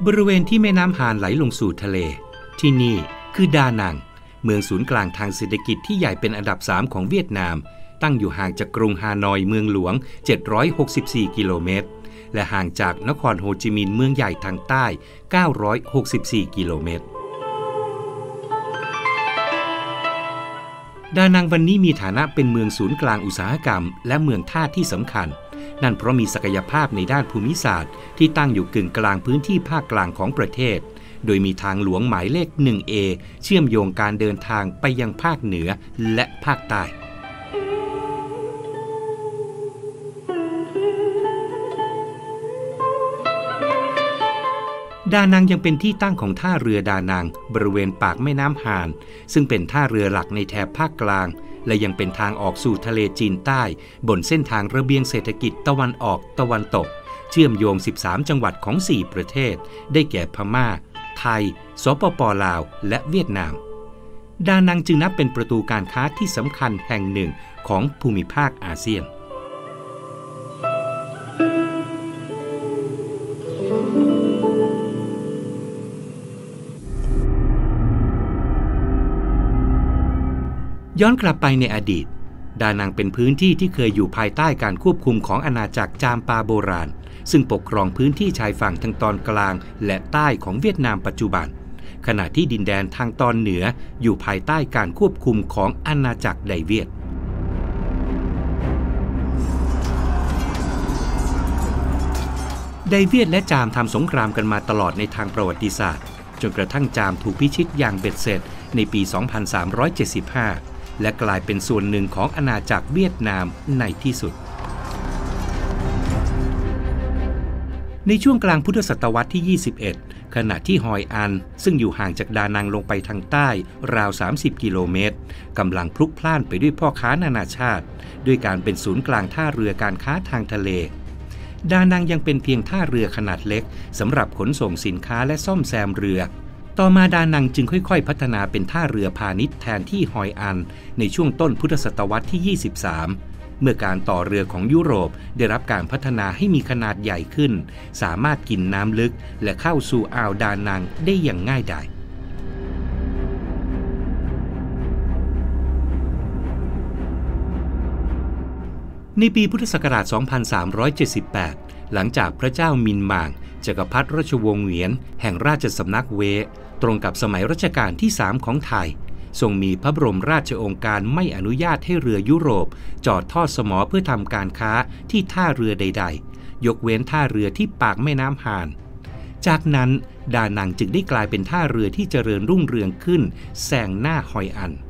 บริเวณที่แม่น้ำฮานไหลลงสู่ทะเลที่นี่คือดานังเมืองศูนย์กลางทางเศรษฐกิจที่ใหญ่เป็นอันดับ3ของเวียดนามตั้งอยู่ห่างจากกรุงฮานอยเมืองหลวง764กิโลเมตรและห่างจากนครโฮจิมินห์เมืองใหญ่ทางใต้964กิโลเมตรดานังวันนี้มีฐานะเป็นเมืองศูนย์กลางอุตสาหกรรมและเมืองท่าที่สำคัญนั่นเพราะมีศักยภาพในด้านภูมิศาสตร์ที่ตั้งอยู่กึ่งกลางพื้นที่ภาคกลางของประเทศโดยมีทางหลวงหมายเลข 1A เชื่อมโยงการเดินทางไปยังภาคเหนือและภาคใต้ดานังยังเป็นที่ตั้งของท่าเรือดานังบริเวณปากแม่น้ำฮานซึ่งเป็นท่าเรือหลักในแถบภาคกลางและยังเป็นทางออกสู่ทะเลจีนใต้บนเส้นทางระเบียงเศรษฐกิจตะวันออกตะวันตกเชื่อมโยง13จังหวัดของ4ประเทศได้แก่พม่าไทยสปป.ลาวและเวียดนามดานังจึงนับเป็นประตูการค้าที่สำคัญแห่งหนึ่งของภูมิภาคอาเซียนย้อนกลับไปในอดีตดานังเป็นพื้นที่ที่เคยอยู่ภายใต้การควบคุมของอาณาจักรจามปาโบราณซึ่งปกครองพื้นที่ชายฝั่งทางตอนกลางและใต้ของเวียดนามปัจจุบันขณะที่ดินแดนทางตอนเหนืออยู่ภายใต้การควบคุมของอาณาจักรไดเวียดและจามทำสงครามกันมาตลอดในทางประวัติศาสตร์จนกระทั่งจามถูกพิชิตอย่างเบ็ดเสร็จในปี 2375 และกลายเป็นส่วนหนึ่งของอาณาจักรเวียดนามในที่สุดในช่วงกลางพุทธศตวรรษที่ 21 ขณะที่ฮอยอันซึ่งอยู่ห่างจากดานังลงไปทางใต้ราว 30 กิโลเมตรกำลังพลุกพล่านไปด้วยพ่อค้านานาชาติด้วยการเป็นศูนย์กลางท่าเรือการค้าทางทะเลดานังยังเป็นเพียงท่าเรือขนาดเล็กสำหรับขนส่งสินค้าและซ่อมแซมเรือต่อมาดานังจึงค่อยๆพัฒนาเป็นท่าเรือพาณิชย์แทนที่ฮอยอันในช่วงต้นพุทธศตวรรษที่ 23 เมื่อการต่อเรือของยุโรปได้รับการพัฒนาให้มีขนาดใหญ่ขึ้นสามารถกินน้ำลึกและเข้าสู่อ่าวดานังได้อย่างง่ายดายในปีพุทธศักราช 2378 หลังจากพระเจ้ามินหม่างจักรพรรดิราชวงศ์เหวียนแห่งราชสำนักเวตรงกับสมัยรัชกาลที่ 3 ของไทยทรงมีพระบรมราชโองการไม่อนุญาตให้เรือยุโรปจอดทอดสมอเพื่อทำการค้าที่ท่าเรือใดๆยกเว้นท่าเรือที่ปากแม่น้ำฮานจากนั้นดานังจึงได้กลายเป็นท่าเรือที่เจริญรุ่งเรืองขึ้นแซงหน้าฮอยอัน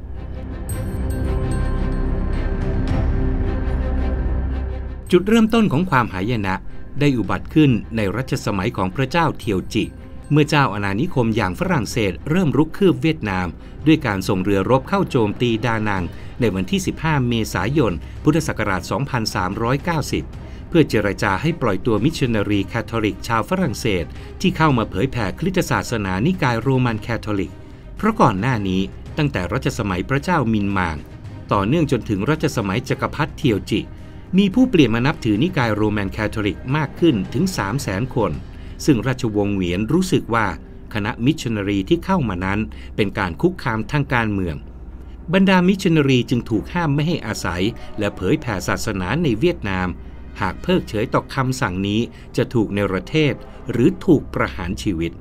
จุดเริ่มต้นของความหายนะได้อุบัติขึ้นในรัชสมัยของพระเจ้าเทียวจิเมื่อเจ้าอาณานิคมอย่างฝรั่งเศสเริ่มรุกคืบเวียดนามด้วยการส่งเรือรบเข้าโจมตีดานังในวันที่ 15 เมษายน พุทธศักราช 2390 เพื่อเจรจาให้ปล่อยตัวมิชชันนารีแคทอลิกชาวฝรั่งเศสที่เข้ามาเผยแผ่คริสตศาสนานิกายโรมันแคทอลิกเพราะก่อนหน้านี้ตั้งแต่รัชสมัยพระเจ้ามินหม่างต่อเนื่องจนถึงรัชสมัยจักรพรรดิเทียวจิมีผู้เปลี่ยนมานับถือนิกายโรมันแคทอลิกมากขึ้นถึง 300,000 คนซึ่งราชวงศ์เหวียนรู้สึกว่าคณะมิชชันนารีที่เข้ามานั้นเป็นการคุกคามทางการเมืองบรรดามิชชันนารีจึงถูกห้ามไม่ให้อาศัยและเผยแผ่ศาสนาในเวียดนามหากเพิกเฉยต่อคำสั่งนี้จะถูกเนรเทศหรือถูกประหารชีวิต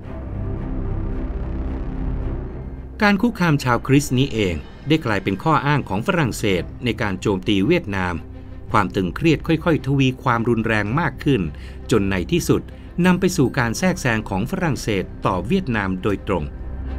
การคุกคามชาวคริสต์นี้เองได้กลายเป็นข้ออ้างของฝรั่งเศสในการโจมตีเวียดนามความตึงเครียดค่อยๆทวีความรุนแรงมากขึ้นจนในที่สุดนำไปสู่การแทรกแซงของฝรั่งเศสต่อเวียดนามโดยตรง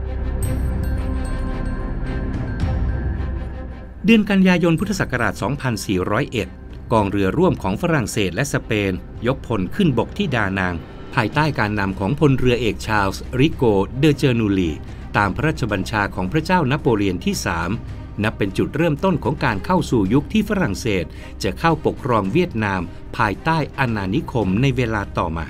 เดือนกันยายนพุทธศักราช 2401 กองเรือร่วมของฝรั่งเศสและสเปนยกพลขึ้นบกที่ดานังภายใต้การนำของพลเรือเอกชาร์ลส์ริโกเดอเจอนูลีตามพระราชบัญชาของพระเจ้านโปเลียนที่ 3นับเป็นจุดเริ่มต้นของการเข้าสู่ยุคที่ฝรั่งเศสจะเข้าปกครองเวียดนามภายใต้อาณานิคมในเวลาต่อมา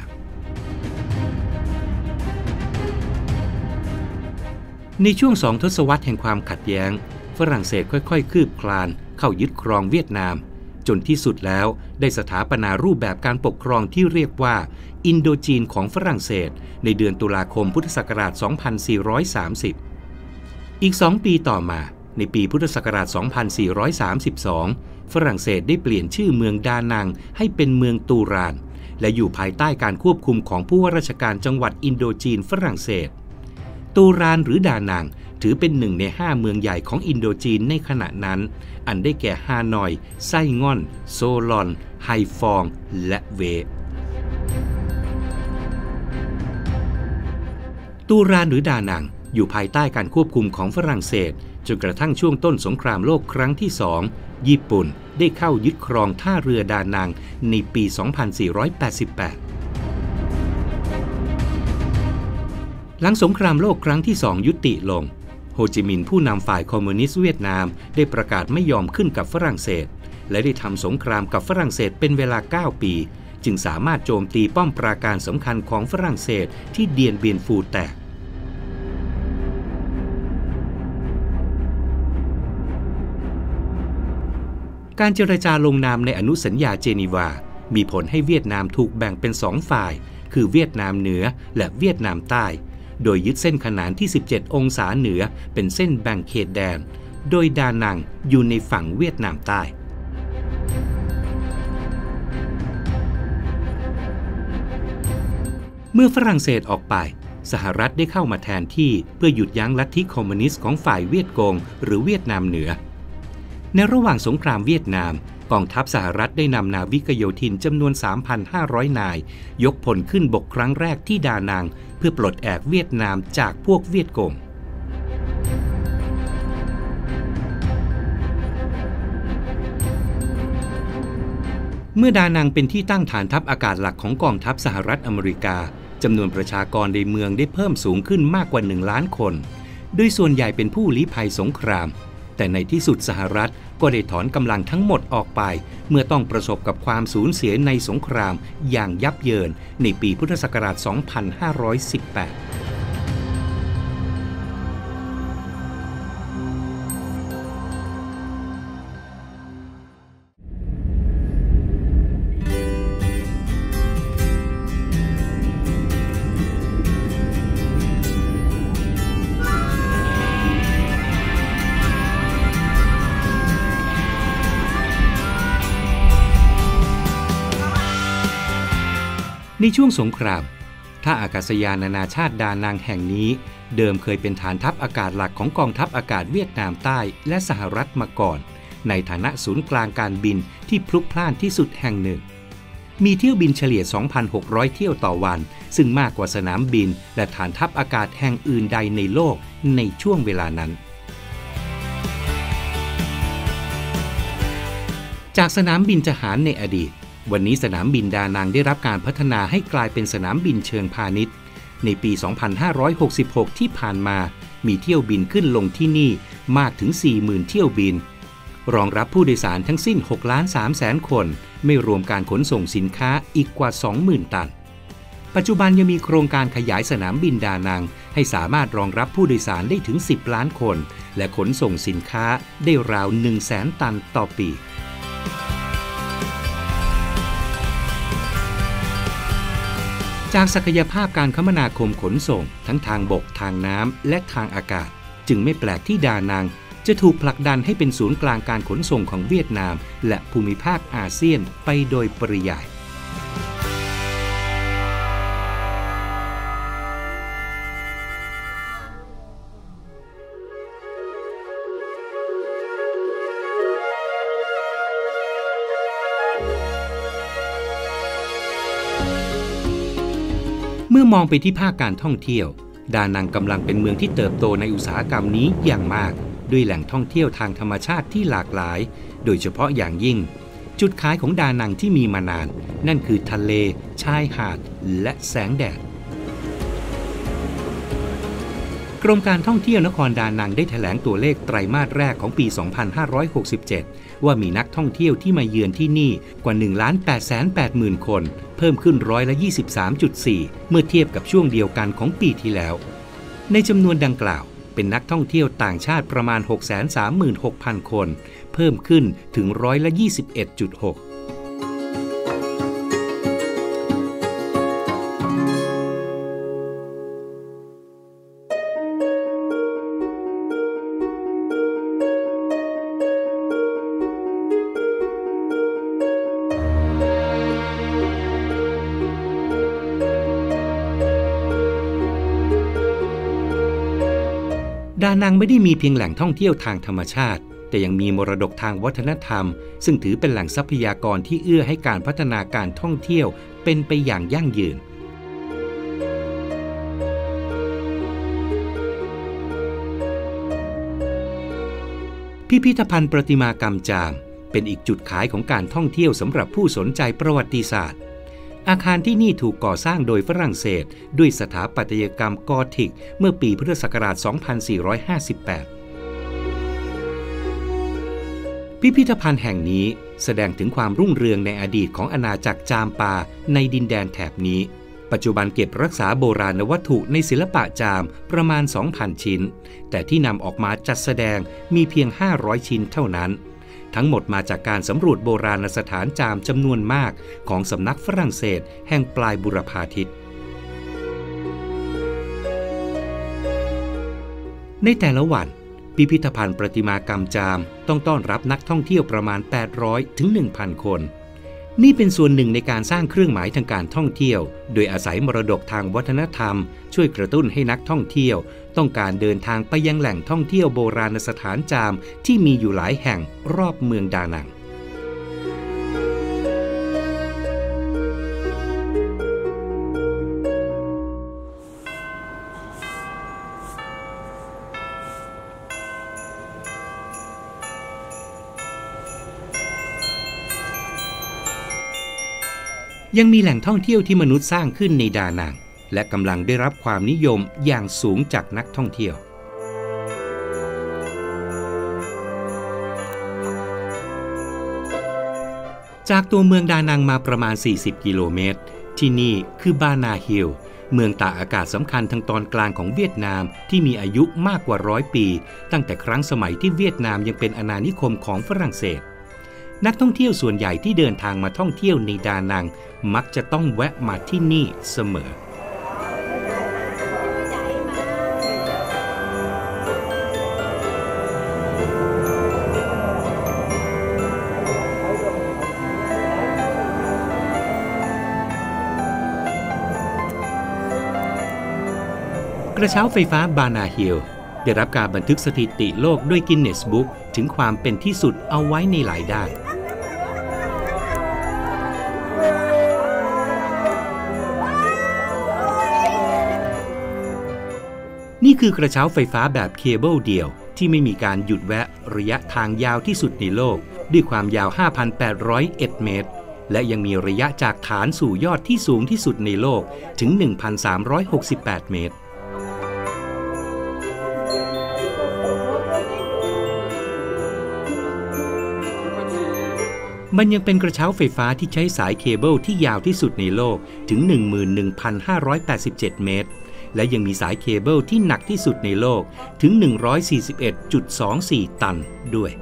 ในช่วง2 ทศวรรษแห่งความขัดแย้งฝรั่งเศสค่อยๆคืบคลานเข้ายึดครองเวียดนามจนที่สุดแล้วได้สถาปนารูปแบบการปกครองที่เรียกว่าอินโดจีนของฝรั่งเศสในเดือนตุลาคมพุทธศักราช 2430 อีก 2 ปีต่อมาในปีพุทธศักราช 2432 ฝรั่งเศสได้เปลี่ยนชื่อเมืองดานังให้เป็นเมืองตูรานและอยู่ภายใต้การควบคุมของผู้ว่าราชการจังหวัดอินโดจีนฝรั่งเศสตูรานหรือดานังถือเป็น1 ใน 5 เมืองใหญ่ของอินโดจีนในขณะนั้นอันได้แก่ฮานอยไส้ง่อนโซลอนไฮฟองและเวตูรานหรือดานังอยู่ภายใต้การควบคุมของฝรั่งเศสจนกระทั่งช่วงต้นสงครามโลกครั้งที่ 2ญี่ปุ่นได้เข้ายึดครองท่าเรือดานังในปี 2488 หลังสงครามโลกครั้งที่ 2ยุติลงโฮจิมินห์ผู้นำฝ่ายคอมมิวนิสต์เวียดนามได้ประกาศไม่ยอมขึ้นกับฝรั่งเศสและได้ทำสงครามกับฝรั่งเศสเป็นเวลา 9 ปีจึงสามารถโจมตีป้อมปราการสำคัญของฝรั่งเศสที่เดียนเบียนฟูแตกการเจรจาลงนามในอนุสัญญาเจนีวามีผลให้เวียดนามถูกแบ่งเป็น2 ฝ่ายคือเวียดนามเหนือและเวียดนามใต้โดยยึดเส้นขนานที่ 17 องศาเหนือเป็นเส้นแบ่งเขตแดนโดยดานังอยู่ในฝั่งเวียดนามใต้เมื่อฝรั่งเศสออกไปสหรัฐได้เข้ามาแทนที่เพื่อหยุดยั้งลัทธิคอมมิวนิสต์ของฝ่ายเวียดกงหรือเวียดนามเหนือในระหว่างสงครามเวียดนามกองทัพสหรัฐได้นำนาวิกโยธินจำนวน 3,500 นายยกพลขึ้นบกครั้งแรกที่ดานังเพื่อปลดแอกเวียดนามจากพวกเวียดกงเมื่อดานังเป็นที่ตั้งฐานทัพอากาศหลักของกองทัพสหรัฐอเมริกาจำนวนประชากรในเมืองได้เพิ่มสูงขึ้นมากกว่า 1 ล้านคนโดยส่วนใหญ่เป็นผู้ลี้ภัยสงครามแต่ในที่สุดสหรัฐก็ได้ถอนกำลังทั้งหมดออกไปเมื่อต้องประสบกับความสูญเสียในสงครามอย่างยับเยินในปีพุทธศักราช 2518ในช่วงสงครามท่าอากาศยานนานาชาติดานังแห่งนี้เดิมเคยเป็นฐานทัพอากาศหลักของกองทัพอากาศเวียดนามใต้และสหรัฐมาก่อนในฐานะศูนย์กลางการบินที่พลุกพล่านที่สุดแห่งหนึ่งมีเที่ยวบินเฉลี่ย 2,600 เที่ยวต่อวันซึ่งมากกว่าสนามบินและฐานทัพอากาศแห่งอื่นใดในโลกในช่วงเวลานั้นจากสนามบินทหารในอดีตวันนี้สนามบินดานังได้รับการพัฒนาให้กลายเป็นสนามบินเชิงพาณิชย์ในปี 2566 ที่ผ่านมามีเที่ยวบินขึ้นลงที่นี่มากถึง 40,000 เที่ยวบินรองรับผู้โดยสารทั้งสิ้น 6,300,000 คนไม่รวมการขนส่งสินค้าอีกกว่า 20,000 ตันปัจจุบันยังมีโครงการขยายสนามบินดานังให้สามารถรองรับผู้โดยสารได้ถึง 10 ล้านคนและขนส่งสินค้าได้ราว 100,000 ตันต่อปีจากศักยภาพการคมนาคมขนส่งทั้งทางบกทางน้ำและทางอากาศจึงไม่แปลกที่ดานังจะถูกผลักดันให้เป็นศูนย์กลางการขนส่งของเวียดนามและภูมิภาคอาเซียนไปโดยปริยายเมื่อมองไปที่ภาคการท่องเที่ยวดานังกำลังเป็นเมืองที่เติบโตในอุตสาหกรรมนี้อย่างมากด้วยแหล่งท่องเที่ยวทางธรรมชาติที่หลากหลายโดยเฉพาะอย่างยิ่งจุดขายของดานังที่มีมานานนั่นคือทะเลชายหาดและแสงแดดกรมการท่องเที่ยวนครดานังได้แถลงตัวเลขไตรมาสแรกของปี 2567 ว่ามีนักท่องเที่ยวที่มาเยือนที่นี่กว่า 1,880,000 คนเพิ่มขึ้น23.4% เมื่อเทียบกับช่วงเดียวกันของปีที่แล้วในจำนวนดังกล่าวเป็นนักท่องเที่ยวต่างชาติประมาณ 636,000 คนเพิ่มขึ้นถึง21.6%ดานังไม่ได้มีเพียงแหล่งท่องเที่ยวทางธรรมชาติแต่ยังมีมรดกทางวัฒนธรรมซึ่งถือเป็นแหล่งทรัพยากรที่เอื้อให้การพัฒนาการท่องเที่ยวเป็นไปอย่างยั่งยืนพิพิธภัณฑ์ประติมากรรมจามเป็นอีกจุดขายของการท่องเที่ยวสำหรับผู้สนใจประวัติศาสตร์อาคารที่นี่ถูกก่อสร้างโดยฝรั่งเศสด้วยสถาปัตยกรรมกอธิกเมื่อปีพุทธศักราช 2458 พิพิธภัณฑ์แห่งนี้แสดงถึงความรุ่งเรืองในอดีตของอาณาจักรจามปาในดินแดนแถบนี้ปัจจุบันเก็บรักษาโบราณวัตถุในศิลปะจามประมาณ 2,000 ชิ้นแต่ที่นำออกมาจัดแสดงมีเพียง 500 ชิ้นเท่านั้นทั้งหมดมาจากการสำรวจโบราณสถานจามจำนวนมากของสำนักฝรั่งเศสแห่งปลายบุรพาทิตย์ในแต่ละวันพิพิธภัณฑ์ประติมากรรมจามต้องต้อนรับนักท่องเที่ยวประมาณ 800 ถึง 1,000 คนนี่เป็นส่วนหนึ่งในการสร้างเครื่องหมายทางการท่องเที่ยวโดยอาศัยมรดกทางวัฒนธรรมช่วยกระตุ้นให้นักท่องเที่ยวต้องการเดินทางไปยังแหล่งท่องเที่ยวโบราณสถานจามที่มีอยู่หลายแห่งรอบเมืองดานังยังมีแหล่งท่องเที่ยวที่มนุษย์สร้างขึ้นในดานังและกำลังได้รับความนิยมอย่างสูงจากนักท่องเที่ยวจากตัวเมืองดานังมาประมาณ40กิโลเมตรที่นี่คือบานาฮิลเมืองตากอากาศสำคัญทางตอนกลางของเวียดนามที่มีอายุมากกว่า100 ปีตั้งแต่ครั้งสมัยที่เวียดนามยังเป็นอาณานิคมของฝรั่งเศสนักท่องเที่ยวส่วนใหญ่ที่เดินทางมาท่องเที่ยวในดานังมักจะต้องแวะมาที่นี่เสมอกระเช้าไฟฟ้าบานาฮิลได้รับการบันทึกสถิติโลกด้วยกินเนสบุ๊กถึงความเป็นที่สุดเอาไว้ในหลายด้านนี่คือกระเช้าไฟฟ้าแบบเคเบิลเดี่ยวที่ไม่มีการหยุดแวะระยะทางยาวที่สุดในโลกด้วยความยาว 5,801 เมตรและยังมีระยะจากฐานสู่ยอดที่สูงที่สุดในโลกถึง 1,368 เมตรมันยังเป็นกระเช้าไฟฟ้าที่ใช้สายเคเบิลที่ยาวที่สุดในโลกถึง 11,587 เมตรและยังมีสายเคเบิลที่หนักที่สุดในโลกถึง 141.24 ตันด้วย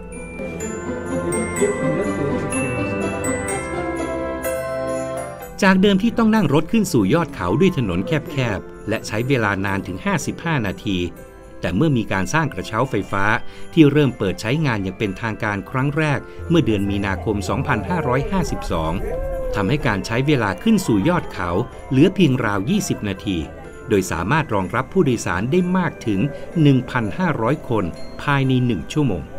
จากเดิมที่ต้องนั่งรถขึ้นสู่ยอดเขาด้วยถนนแคบๆและใช้เวลานานถึง55 นาทีแต่เมื่อมีการสร้างกระเช้าไฟฟ้าที่เริ่มเปิดใช้งานอย่างเป็นทางการครั้งแรกเมื่อเดือนมีนาคม 2552 ทำให้การใช้เวลาขึ้นสู่ยอดเขาเหลือเพียงราว 20 นาทีโดยสามารถรองรับผู้โดยสารได้มากถึง 1,500 คนภายใน 1 ชั่วโมง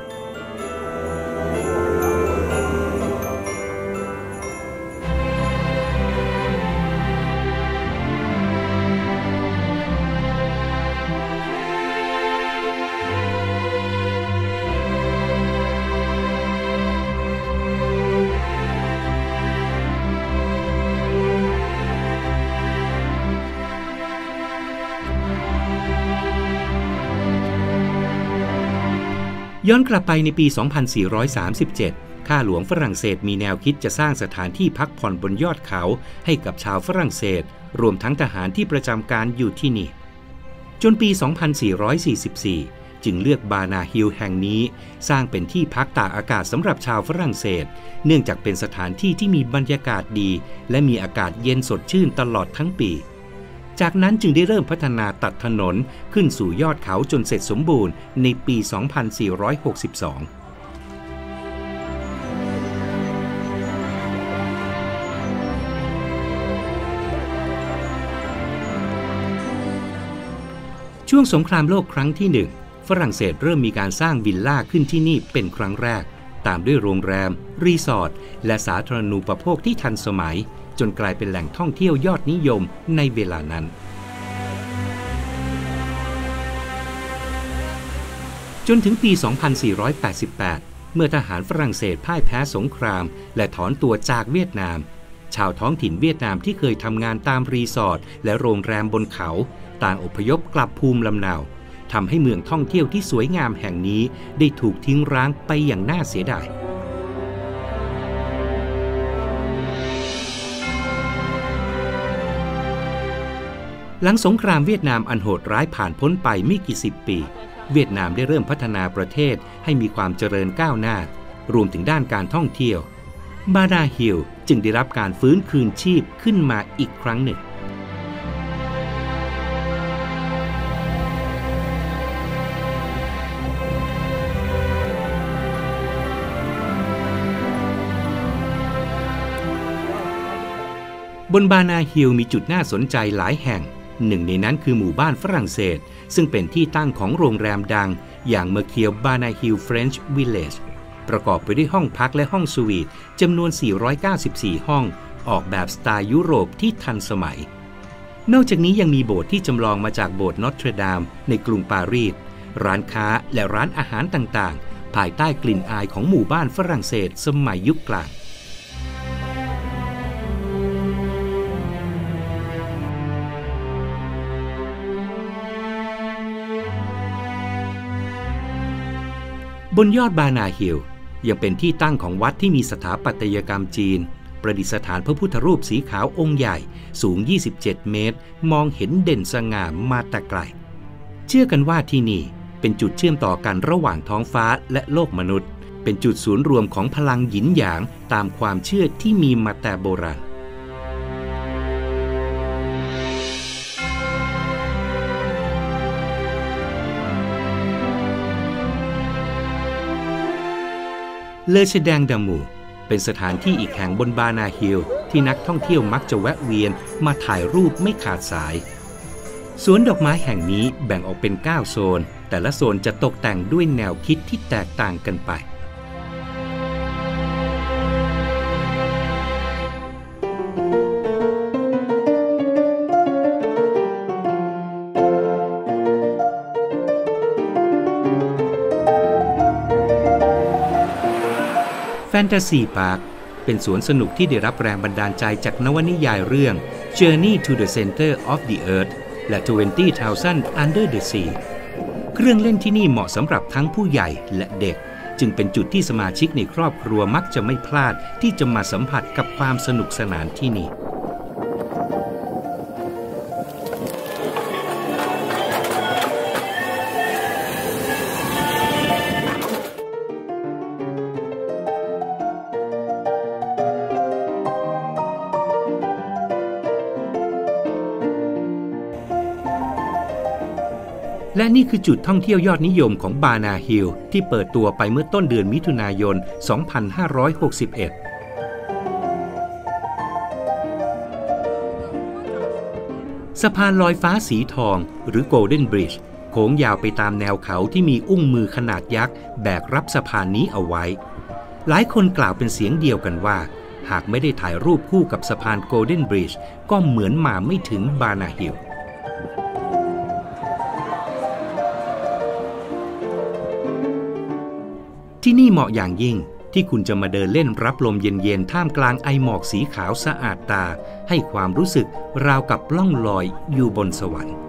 ย้อนกลับไปในปี 2437 ข้าหลวงฝรั่งเศสมีแนวคิดจะสร้างสถานที่พักผ่อนบนยอดเขาให้กับชาวฝรั่งเศสรวมทั้งทหารที่ประจำการอยู่ที่นี่จนปี 2444 จึงเลือกบานาฮิลแห่งนี้สร้างเป็นที่พักตากอากาศสำหรับชาวฝรั่งเศสเนื่องจากเป็นสถานที่ที่มีบรรยากาศดีและมีอากาศเย็นสดชื่นตลอดทั้งปีจากนั้นจึงได้เริ่มพัฒนาตัดถนนขึ้นสู่ยอดเขาจนเสร็จสมบูรณ์ในปี 2462ช่วงสงครามโลกครั้งที่1ฝรั่งเศสเริ่มมีการสร้างวิลล่าขึ้นที่นี่เป็นครั้งแรกตามด้วยโรงแรมรีสอร์ทและสาธารณูปโภคที่ทันสมัยจนกลายเป็นแหล่งท่องเที่ยวยอดนิยมในเวลานั้นจนถึงปี 2488 เมื่อทหารฝรั่งเศสพ่ายแพ้สงครามและถอนตัวจากเวียดนามชาวท้องถิ่นเวียดนามที่เคยทำงานตามรีสอร์ทและโรงแรมบนเขาต่างอพยพกลับภูมิลำเนาทำให้เมืองท่องเที่ยวที่สวยงามแห่งนี้ได้ถูกทิ้งร้างไปอย่างน่าเสียดายหลังสงครามเวียดนามอันโหดร้ายผ่านพ้นไปไม่กี่สิบปีเวียดนามได้เริ่มพัฒนาประเทศให้มีความเจริญก้าวหน้ารวมถึงด้านการท่องเที่ยวบานาฮิลจึงได้รับการฟื้นคืนชีพขึ้นมาอีกครั้งหนึ่งบนบานาฮิลมีจุดน่าสนใจหลายแห่งหนึ่งในนั้นคือหมู่บ้านฝรั่งเศสซึ่งเป็นที่ตั้งของโรงแรมดังอย่างเมอร์เคียวบานาฮิลเฟรนช์วิลเลจประกอบไปด้วยห้องพักและห้องสวีทจำนวน494ห้องออกแบบสไตล์ยุโรปที่ทันสมัยนอกจากนี้ยังมีโบสถ์ที่จำลองมาจากโบสถ์นอตรดามในกรุงปารีสร้านค้าและร้านอาหารต่างๆภายใต้กลิ่นอายของหมู่บ้านฝรั่งเศสสมัยยุคกลางบนยอดบานาฮิลยังเป็นที่ตั้งของวัดที่มีสถาปัตยกรรมจีนประดิษฐานพระพุทธรูปสีขาวองค์ใหญ่สูง27เมตรมองเห็นเด่นสง่ามาแต่ไกลเชื่อกันว่าที่นี่เป็นจุดเชื่อมต่อกันระหว่างท้องฟ้าและโลกมนุษย์เป็นจุดศูนย์รวมของพลังหยินหยางตามความเชื่อที่มีมาแต่โบราณเลอเชแดงดามูเป็นสถานที่อีกแห่งบนบานาฮิลที่นักท่องเที่ยวมักจะแวะเวียนมาถ่ายรูปไม่ขาดสายสวนดอกไม้แห่งนี้แบ่งออกเป็น9โซนแต่ละโซนจะตกแต่งด้วยแนวคิดที่แตกต่างกันไปแฟนตาซีพาร์คเป็นสวนสนุกที่ได้รับแรงบันดาลใจจากนวนิยายเรื่อง Journey to the Center of the Earth และ 20,000 Under the Sea เครื่องเล่นที่นี่เหมาะสำหรับทั้งผู้ใหญ่และเด็กจึงเป็นจุดที่สมาชิกในครอบครัวมักจะไม่พลาดที่จะมาสัมผัสกับความสนุกสนานที่นี่และนี่คือจุดท่องเที่ยวยอดนิยมของบานาฮิลที่เปิดตัวไปเมื่อต้นเดือนมิถุนายน 2561 สะพานลอยฟ้าสีทองหรือ Golden Bridge โค้งยาวไปตามแนวเขาที่มีอุ้งมือขนาดยักษ์แบกรับสะพานนี้เอาไว้หลายคนกล่าวเป็นเสียงเดียวกันว่าหากไม่ได้ถ่ายรูปคู่กับสะพาน Golden Bridge ก็เหมือนมาไม่ถึงบานาฮิลที่นี่เหมาะอย่างยิ่งที่คุณจะมาเดินเล่นรับลมเย็นๆท่ามกลางไอหมอกสีขาวสะอาดตาให้ความรู้สึกราวกับล่องลอยอยู่บนสวรรค์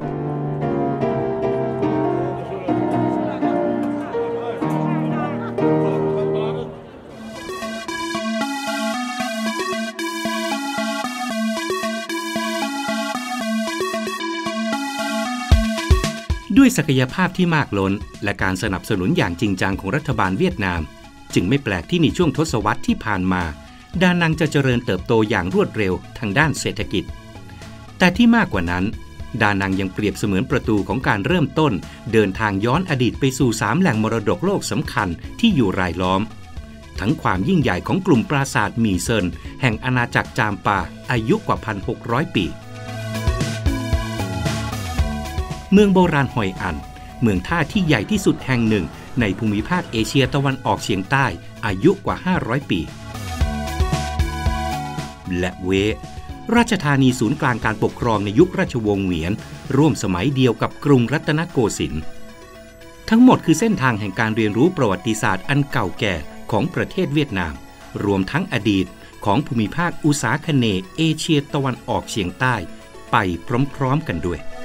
ด้วยศักยภาพที่มากล้นและการสนับสนุนอย่างจริงจังของรัฐบาลเวียดนามจึงไม่แปลกที่ในช่วงทศวรรษที่ผ่านมาดานังจะเจริญเติบโตอย่างรวดเร็วทางด้านเศรษฐกิจแต่ที่มากกว่านั้นดานังยังเปรียบเสมือนประตูของการเริ่มต้นเดินทางย้อนอดีตไปสู่3แหล่งมรดกโลกสำคัญที่อยู่รายล้อมทั้งความยิ่งใหญ่ของกลุ่มปราสาทหมี่เซินแห่งอาณาจักรจามปาอายุกว่า 1,600 ปีเมืองโบราณฮอยอันเมืองท่าที่ใหญ่ที่สุดแห่งหนึ่งในภูมิภาคเอเชียตะวันออกเฉียงใต้อายุกว่า500ปีและเวราชธานีศูนย์กลางการปกครองในยุคราชวงศ์เหวียนร่วมสมัยเดียวกับกรุงรัตนโกสินทร์ทั้งหมดคือเส้นทางแห่งการเรียนรู้ประวัติศาสตร์อันเก่าแก่ของประเทศเวียดนามรวมทั้งอดีตของภูมิภาคอุษาคเนย์เอเชียตะวันออกเฉียงใต้ไปพร้อมๆกันด้วย